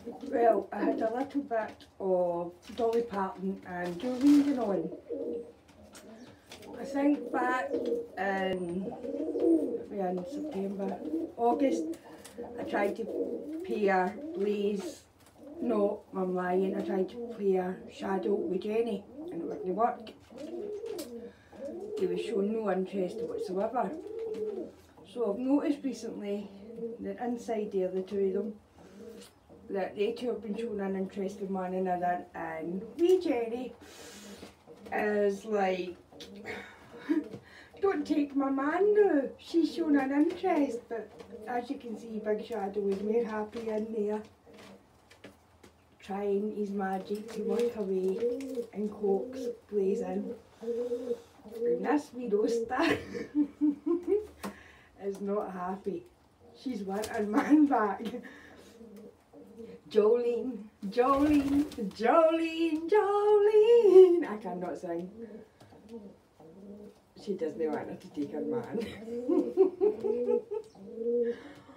Well, I had a little bit of Dolly Parton and Jolene and Dolly. I think back in September, August, I tried to play a Blaze. No, I'm lying. I tried to play a Shadow with Jenny and it didn't work. He was showing no interest whatsoever. So I've noticed recently that inside there, the two of them, that they two have been showing an interest in one another, and wee Jenny is like, don't take my man now, she's shown an interest, but as you can see, Big Shadow is more happy in there, trying his magic to work away and coax Blaze in. And this wee roaster is not happy. She's want her man back. Jolene, Jolene, Jolene, Jolene. I cannot sing. She doesn't want her to take her man.